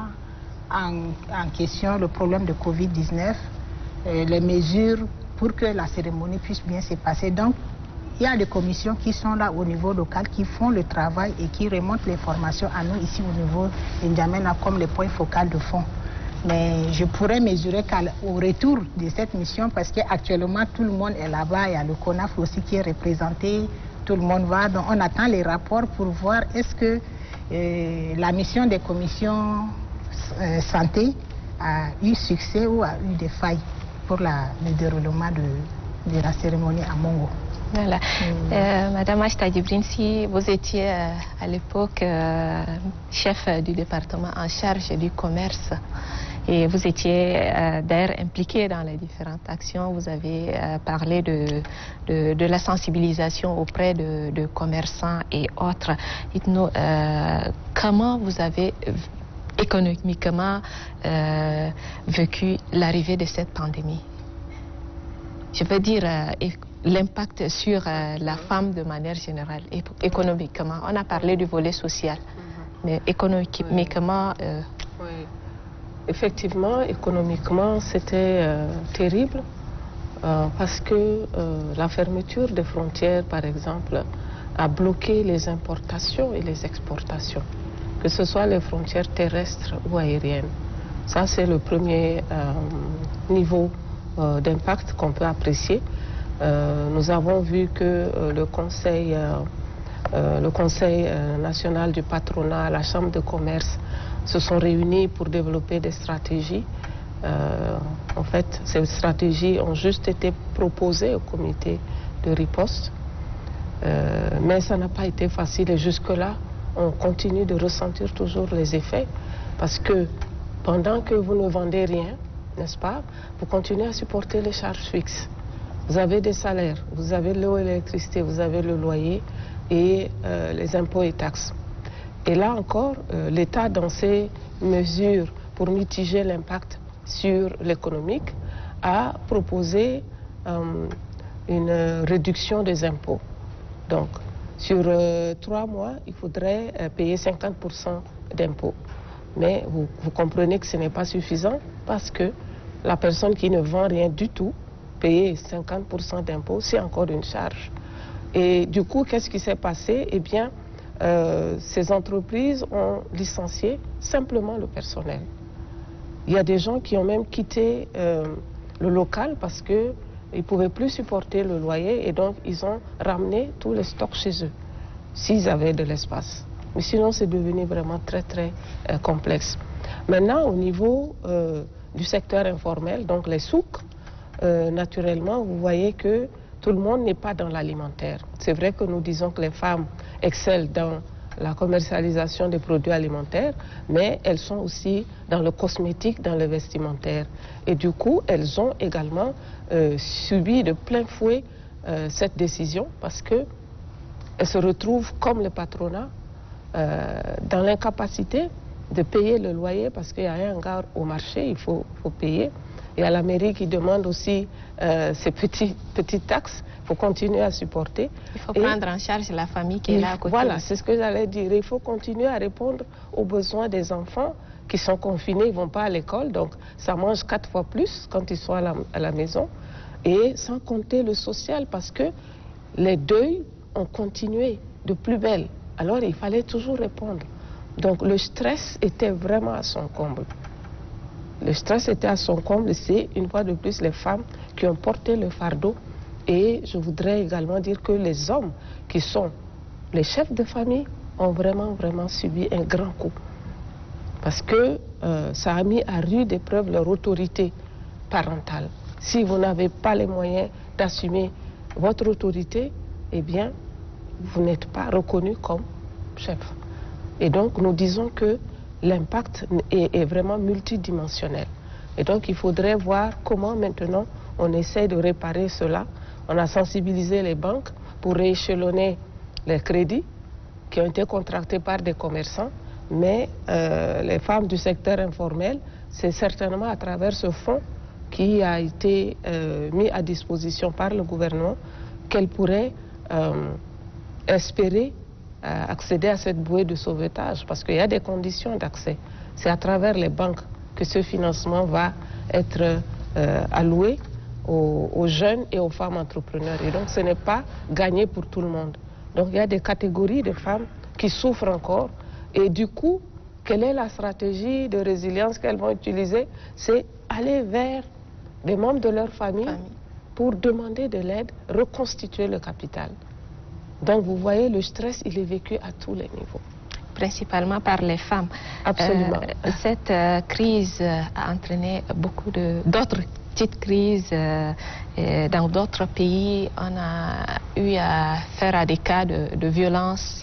en question le problème de Covid-19, les mesures pour que la cérémonie puisse bien se passer. Donc il y a des commissions qui sont là au niveau local, qui font le travail et qui remontent les formations à nous ici au niveau de N'Djamena comme les points focaux de fond. Mais je pourrais mesurer qu'au retour de cette mission, parce qu'actuellement tout le monde est là-bas, il y a le CONAF aussi qui est représenté, tout le monde va, donc on attend les rapports pour voir est-ce que la mission des commissions santé a eu succès ou a eu des failles pour le déroulement de la cérémonie à Mongo. Voilà. Madame Achta Djibrine, si vous étiez à l'époque chef du département en charge du commerce et vous étiez d'ailleurs impliqué dans les différentes actions, vous avez parlé de la sensibilisation auprès de commerçants et autres. Dites-nous, comment vous avez économiquement vécu l'arrivée de cette pandémie? Je veux dire, l'impact sur la femme de manière générale, économiquement. On a parlé du volet social, mais économiquement... Oui. Effectivement, économiquement, c'était terrible parce que la fermeture des frontières, par exemple, a bloqué les importations et les exportations, que ce soit les frontières terrestres ou aériennes. Ça, c'est le premier niveau d'impact qu'on peut apprécier. Nous avons vu que le Conseil national du patronat, la Chambre de commerce se sont réunis pour développer des stratégies. En fait, ces stratégies ont juste été proposées au comité de riposte, mais ça n'a pas été facile et jusque-là, on continue de ressentir toujours les effets parce que pendant que vous ne vendez rien, n'est-ce pas, vous continuez à supporter les charges fixes. Vous avez des salaires, vous avez l'eau et l'électricité, vous avez le loyer et les impôts et taxes. Et là encore, l'État, dans ses mesures pour mitiger l'impact sur l'économique, a proposé une réduction des impôts. Donc, sur 3 mois, il faudrait payer 50% d'impôts. Mais vous comprenez que ce n'est pas suffisant parce que la personne qui ne vend rien du tout, payer 50% d'impôts, c'est encore une charge. Et du coup, qu'est-ce qui s'est passé? Eh bien, ces entreprises ont licencié simplement le personnel. Il y a des gens qui ont même quitté le local parce qu'ils ne pouvaient plus supporter le loyer et donc ils ont ramené tous les stocks chez eux, s'ils avaient de l'espace. Mais sinon, c'est devenu vraiment très, très complexe. Maintenant, au niveau du secteur informel, donc les souks, naturellement, vous voyez que tout le monde n'est pas dans l'alimentaire. C'est vrai que nous disons que les femmes excellent dans la commercialisation des produits alimentaires, mais elles sont aussi dans le cosmétique, dans le vestimentaire. Et du coup, elles ont également subi de plein fouet cette décision parce qu'elles se retrouvent comme le patronat dans l'incapacité de payer le loyer parce qu'il y a un gars au marché, il faut payer. Il y a la mairie qui demande aussi ces petites taxes. Il faut continuer à supporter. Il faut prendre en charge la famille qui est là à côté. Voilà, c'est ce que j'allais dire. Il faut continuer à répondre aux besoins des enfants qui sont confinés, ils ne vont pas à l'école. Donc, ça mange 4 fois plus quand ils sont à la maison. Et sans compter le social, parce que les deuils ont continué de plus belle. Alors, il fallait toujours répondre. Donc, le stress était vraiment à son comble. Le stress était à son comble, c'est une fois de plus les femmes qui ont porté le fardeau. Et je voudrais également dire que les hommes qui sont les chefs de famille ont vraiment subi un grand coup. Parce que ça a mis à rude épreuve leur autorité parentale. Si vous n'avez pas les moyens d'assumer votre autorité, eh bien, vous n'êtes pas reconnu comme chef. Et donc, nous disons que l'impact est vraiment multidimensionnel. Et donc, il faudrait voir comment maintenant on essaie de réparer cela. On a sensibilisé les banques pour rééchelonner les crédits qui ont été contractés par des commerçants. Mais les femmes du secteur informel, c'est certainement à travers ce fonds qui a été mis à disposition par le gouvernement qu'elles pourraient espérer accéder à cette bouée de sauvetage, parce qu'il y a des conditions d'accès. C'est à travers les banques que ce financement va être alloué aux jeunes et aux femmes entrepreneurs. Et donc ce n'est pas gagné pour tout le monde. Donc il y a des catégories de femmes qui souffrent encore. Et du coup, quelle est la stratégie de résilience qu'elles vont utiliser? C'est aller vers des membres de leur famille pour demander de l'aide, reconstituer le capital. Donc vous voyez, le stress, il est vécu à tous les niveaux. Principalement par les femmes. Absolument. Cette crise a entraîné beaucoup d'autres petites crises dans d'autres pays. On a eu à faire à des cas de violence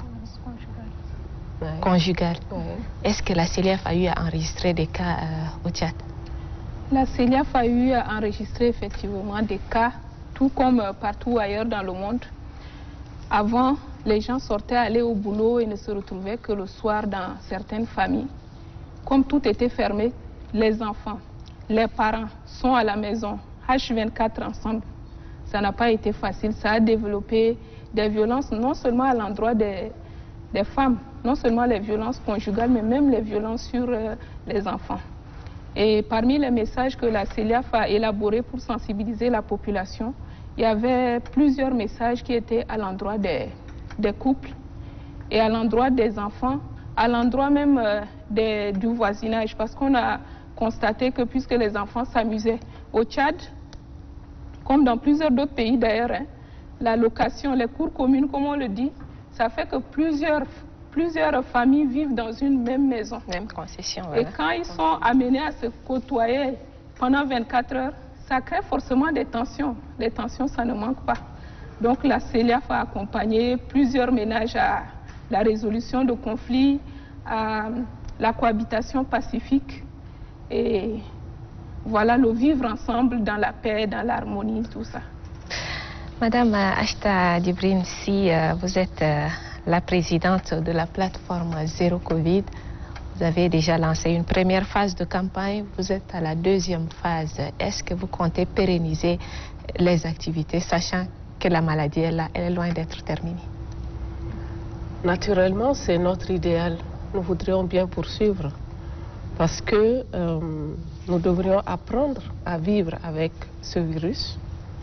conjugale. Est-ce que la CELIAF a eu à enregistrer des cas au Tchad? La CELIAF a eu à enregistrer effectivement des cas, tout comme partout ailleurs dans le monde. Avant, les gens sortaient aller au boulot et ne se retrouvaient que le soir dans certaines familles. Comme tout était fermé, les enfants, les parents sont à la maison, H24 ensemble. Ça n'a pas été facile, ça a développé des violences non seulement à l'endroit des femmes, non seulement les violences conjugales, mais même les violences sur les enfants. Et parmi les messages que la CELIAF a élaborés pour sensibiliser la population, il y avait plusieurs messages qui étaient à l'endroit des couples et à l'endroit des enfants, à l'endroit même du voisinage, parce qu'on a constaté que puisque les enfants s'amusaient au Tchad, comme dans plusieurs d'autres pays d'ailleurs, la location, les cours communes, comme on le dit, ça fait que plusieurs familles vivent dans une même maison. Même concession. Voilà. Et quand ils sont amenés à se côtoyer pendant 24 heures, ça crée forcément des tensions. Les tensions, ça ne manque pas. Donc la CELIAF a accompagné plusieurs ménages à la résolution de conflits, à la cohabitation pacifique et voilà, le vivre ensemble dans la paix, dans l'harmonie, tout ça. Madame Achta Djibrine, si vous êtes la présidente de la plateforme Zéro Covid, Vous avez déjà lancé une première phase de campagne, vous êtes à la deuxième phase. Est-ce que vous comptez pérenniser les activités, sachant que la maladie est là, elle est loin d'être terminée? Naturellement, c'est notre idéal. Nous voudrions bien poursuivre parce que nous devrions apprendre à vivre avec ce virus.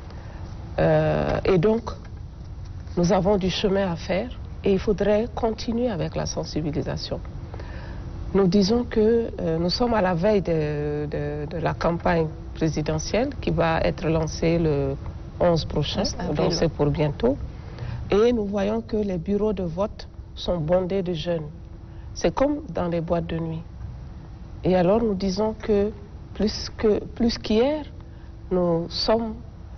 Et donc, nous avons du chemin à faire et il faudrait continuer avec la sensibilisation. Nous disons que nous sommes à la veille de la campagne présidentielle qui va être lancée le 11 prochain, donc c'est pour bientôt. Et nous voyons que les bureaux de vote sont bondés de jeunes. C'est comme dans les boîtes de nuit. Et alors nous disons que plus qu'hier, nous sommes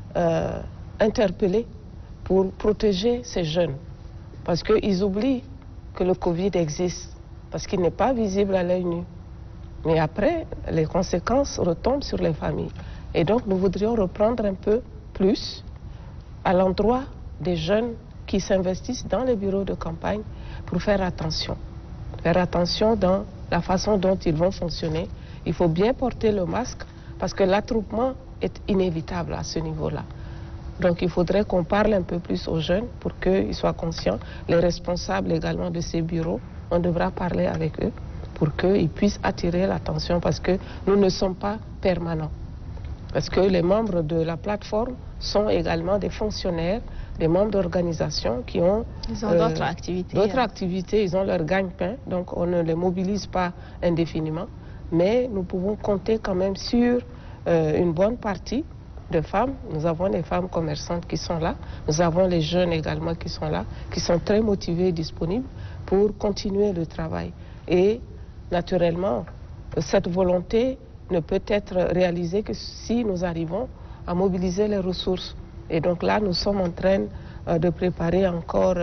interpellés pour protéger ces jeunes. Parce qu'ils oublient que le Covid existe. Parce qu'il n'est pas visible à l'œil nu. Mais après, les conséquences retombent sur les familles. Et donc, nous voudrions reprendre un peu plus à l'endroit des jeunes qui s'investissent dans les bureaux de campagne pour faire attention. Faire attention dans la façon dont ils vont fonctionner. Il faut bien porter le masque parce que l'attroupement est inévitable à ce niveau-là. Donc il faudrait qu'on parle un peu plus aux jeunes pour qu'ils soient conscients. Les responsables également de ces bureaux, on devra parler avec eux pour qu'ils puissent attirer l'attention parce que nous ne sommes pas permanents. Parce que les membres de la plateforme sont également des fonctionnaires, des membres d'organisations qui ont... Ils ont d'autres activités. D'autres activités, ils ont leur gagne-pain, donc on ne les mobilise pas indéfiniment. Mais nous pouvons compter quand même sur une bonne partie de femmes. Nous avons les femmes commerçantes qui sont là. Nous avons les jeunes également qui sont là, qui sont très motivés et disponibles pour continuer le travail. Et naturellement, cette volonté ne peut être réalisée que si nous arrivons à mobiliser les ressources. Et donc là, nous sommes en train de préparer encore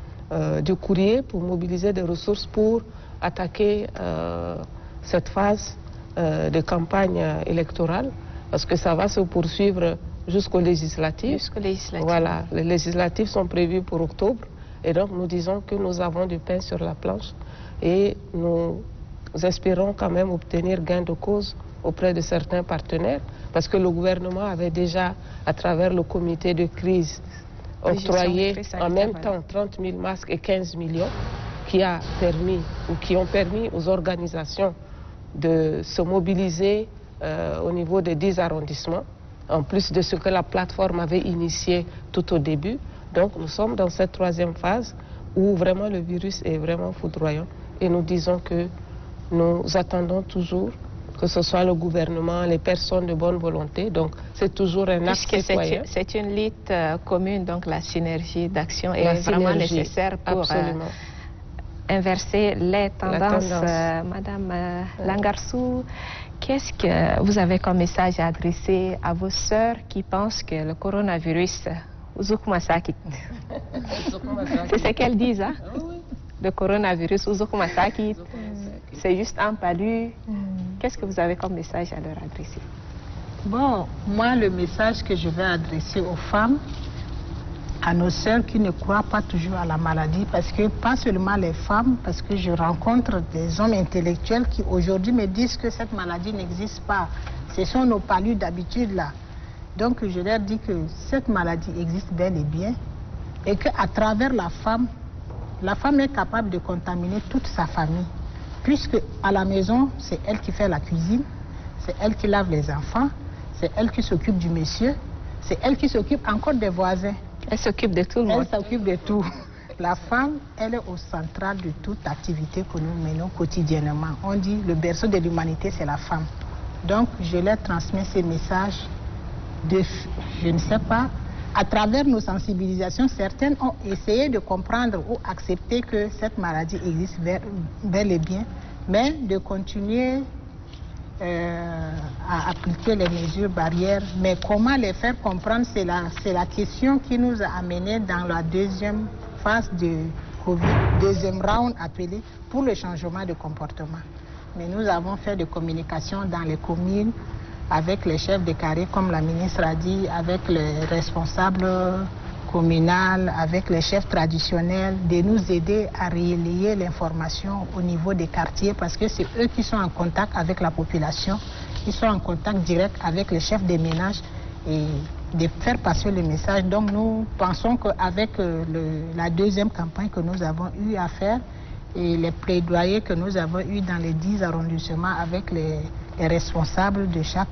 du courrier pour mobiliser des ressources pour attaquer cette phase de campagne électorale, parce que ça va se poursuivre jusqu'aux législatives. Voilà, les législatives sont prévues pour octobre, et donc nous disons que nous avons du pain sur la planche, et nous espérons quand même obtenir gain de cause auprès de certains partenaires, parce que le gouvernement avait déjà, à travers le comité de crise, octroyé en même temps 30 000 masques et 15 millions, qui ont permis aux organisations de se mobiliser au niveau des 10 arrondissements, en plus de ce que la plateforme avait initié tout au début. Donc nous sommes dans cette troisième phase où vraiment le virus est vraiment foudroyant, et nous disons que nous attendons toujours que ce soit le gouvernement, les personnes de bonne volonté. Donc c'est toujours un acte citoyen. C'est une lutte commune, donc la synergie d'action est vraiment nécessaire pour inverser les tendances. Madame Langarsou, qu'est-ce que vous avez comme message à adresser à vos sœurs qui pensent que le coronavirus, c'est ce qu'elles disent, hein? Le coronavirus, c'est juste un palu. Qu'est-ce que vous avez comme message à leur adresser? Bon, moi, le message que je vais adresser aux femmes, à nos sœurs qui ne croient pas toujours à la maladie, parce que pas seulement les femmes, parce que je rencontre des hommes intellectuels qui aujourd'hui me disent que cette maladie n'existe pas. Ce sont nos palus d'habitude là. Donc je leur dis que cette maladie existe bel et bien, et qu'à travers la femme est capable de contaminer toute sa famille. Puisque à la maison, c'est elle qui fait la cuisine, c'est elle qui lave les enfants, c'est elle qui s'occupe du monsieur, c'est elle qui s'occupe encore des voisins. Elle s'occupe de tout le monde. Elle s'occupe de tout. La femme, elle est au central de toute activité que nous menons quotidiennement. On dit le berceau de l'humanité, c'est la femme. Donc, je leur transmets ces messages de, je ne sais pas, à travers nos sensibilisations, certaines ont essayé de comprendre ou accepter que cette maladie existe bel et bien, mais de continuer à appliquer les mesures barrières. Mais comment les faire comprendre, c'est la question qui nous a amenés dans la deuxième phase de Covid, deuxième round appelé pour le changement de comportement. Mais nous avons fait des communications dans les communes, avec les chefs de carré, comme la ministre a dit, avec les responsables communales, avec les chefs traditionnels, de nous aider à relayer l'information au niveau des quartiers parce que c'est eux qui sont en contact avec la population, ils sont en contact direct avec les chefs des ménages et de faire passer le message. Donc nous pensons qu'avec la deuxième campagne que nous avons eu à faire et les plaidoyers que nous avons eu dans les 10 arrondissements avec les responsables de chaque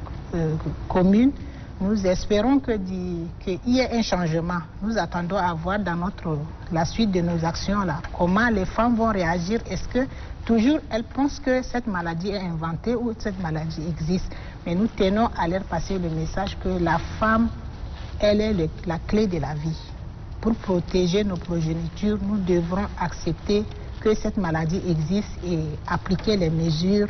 commune, nous espérons qu'il y ait un changement. Nous attendons à voir dans la suite de nos actions là, comment les femmes vont réagir. Est-ce que toujours elles pensent que cette maladie est inventée ou cette maladie existe? Mais nous tenons à leur passer le message que la femme, elle est la clé de la vie. Pour protéger nos progénitures, nous devrons accepter que cette maladie existe et appliquer les mesures,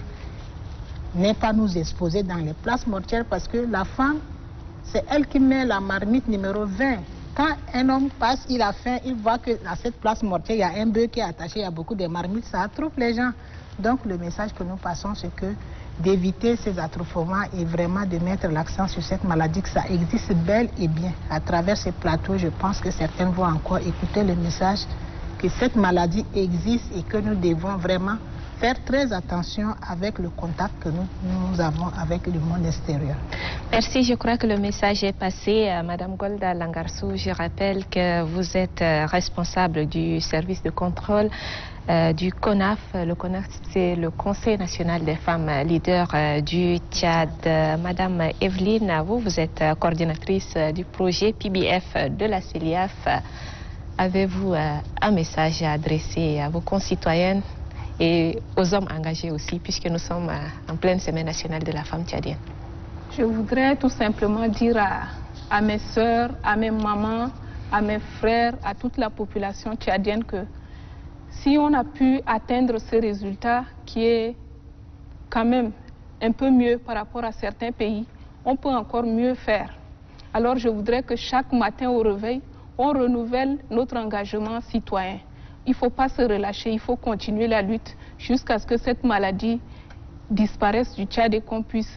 ne pas nous exposer dans les places mortuaires parce que la femme, c'est elle qui met la marmite numéro 20. Quand un homme passe, il a faim, il voit que à cette place mortuaire, il y a un bœuf qui est attaché, il y a beaucoup de marmites, ça attrope les gens. Donc le message que nous passons, c'est que d'éviter ces attroupements et vraiment de mettre l'accent sur cette maladie, que ça existe bel et bien. À travers ces plateaux, je pense que certains vont encore écouter le message que cette maladie existe et que nous devons vraiment faire très attention avec le contact que nous avons avec le monde extérieur. Merci, je crois que le message est passé. Madame Golda Langarsou, je rappelle que vous êtes responsable du service de contrôle du CONAF. Le CONAF, c'est le Conseil national des femmes leaders du Tchad. Madame Evelyne, vous êtes coordinatrice du projet PBF de la CELIAF. Avez-vous un message à adresser à vos concitoyennes et aux hommes engagés aussi, puisque nous sommes en pleine semaine nationale de la femme tchadienne? Je voudrais tout simplement dire à mes sœurs, à mes mamans, à mes frères, à toute la population tchadienne que si on a pu atteindre ce résultat qui est quand même un peu mieux par rapport à certains pays, on peut encore mieux faire. Alors je voudrais que chaque matin au réveil, on renouvelle notre engagement citoyen. Il ne faut pas se relâcher, il faut continuer la lutte jusqu'à ce que cette maladie disparaisse du Tchad et qu'on puisse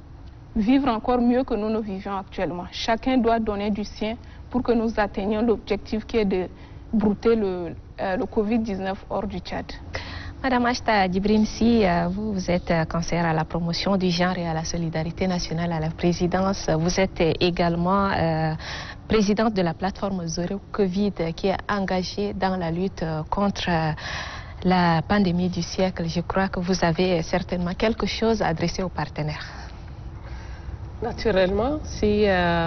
vivre encore mieux que nous vivions actuellement. Chacun doit donner du sien pour que nous atteignions l'objectif qui est de brouter le Covid-19 hors du Tchad. Madame Ashta Djibrinsi, vous êtes conseillère à la promotion du genre et à la solidarité nationale à la présidence. Vous êtes également présidente de la plateforme Zéro Covid qui est engagée dans la lutte contre la pandémie du siècle. Je crois que vous avez certainement quelque chose à adresser aux partenaires. Naturellement, si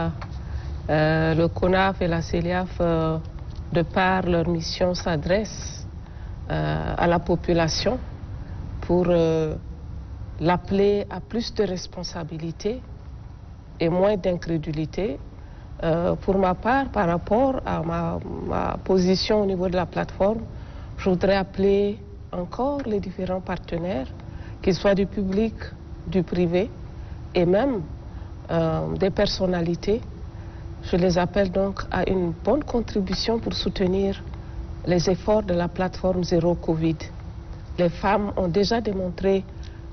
le CONAF et la CELIAF, de par leur mission, s'adressent à la population pour l'appeler à plus de responsabilité et moins d'incrédulité. Pour ma part, par rapport à ma position au niveau de la plateforme, je voudrais appeler encore les différents partenaires, qu'ils soient du public, du privé et même des personnalités. Je les appelle donc à une bonne contribution pour soutenir les efforts de la plateforme Zéro Covid. Les femmes ont déjà démontré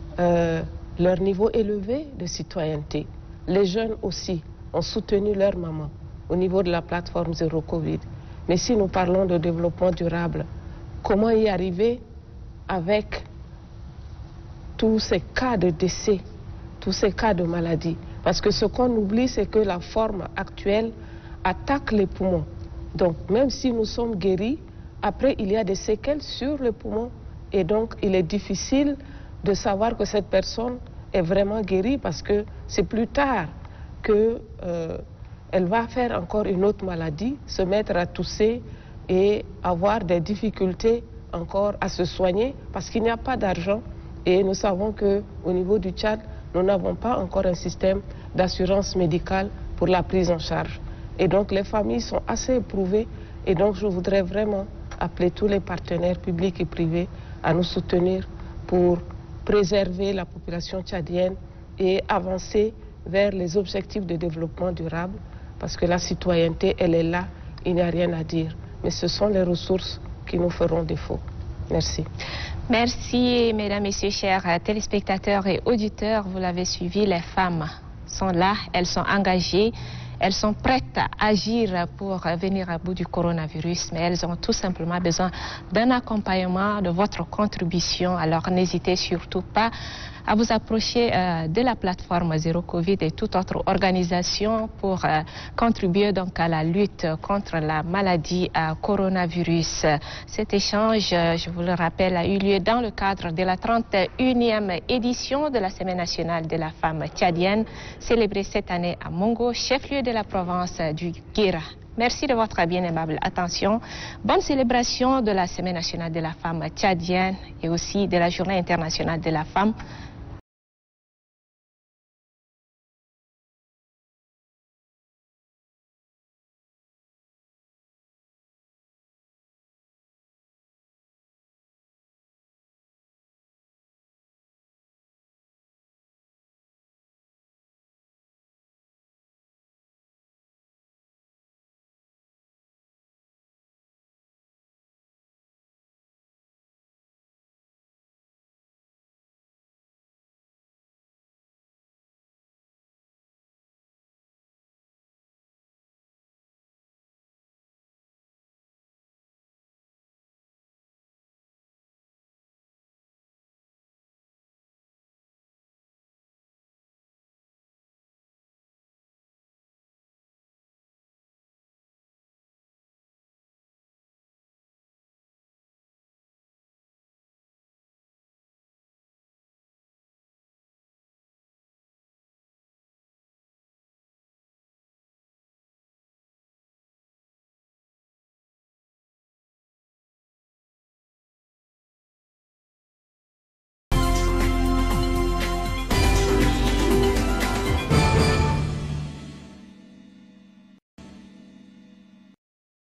leur niveau élevé de citoyenneté. Les jeunes aussi ont soutenu leur maman au niveau de la plateforme Zéro Covid. Mais si nous parlons de développement durable, comment y arriver avec tous ces cas de décès, tous ces cas de maladie? Parce que ce qu'on oublie, c'est que la forme actuelle attaque les poumons. Donc même si nous sommes guéris, après, il y a des séquelles sur le poumon et donc il est difficile de savoir que cette personne est vraiment guérie parce que c'est plus tard qu'elle va faire encore une autre maladie, se mettre à tousser et avoir des difficultés encore à se soigner parce qu'il n'y a pas d'argent et nous savons qu'au niveau du Tchad, nous n'avons pas encore un système d'assurance médicale pour la prise en charge. Et donc les familles sont assez éprouvées et donc je voudrais vraiment appeler tous les partenaires publics et privés à nous soutenir pour préserver la population tchadienne et avancer vers les objectifs de développement durable parce que la citoyenneté, elle est là, il n'y a rien à dire. Mais ce sont les ressources qui nous feront défaut. Merci. Merci, mesdames, messieurs, chers téléspectateurs et auditeurs. Vous l'avez suivi, les femmes sont là, elles sont engagées. Elles sont prêtes à agir pour venir à bout du coronavirus, mais elles ont tout simplement besoin d'un accompagnement, de votre contribution. Alors n'hésitez surtout pas à vous approcher de la plateforme Zéro Covid et toute autre organisation pour contribuer donc à la lutte contre la maladie coronavirus. Cet échange, je vous le rappelle, a eu lieu dans le cadre de la 31e édition de la Semaine nationale de la femme tchadienne, célébrée cette année à Mongo, chef-lieu de la province du Guira. Merci de votre bien aimable attention. Bonne célébration de la Semaine nationale de la femme tchadienne et aussi de la Journée internationale de la femme.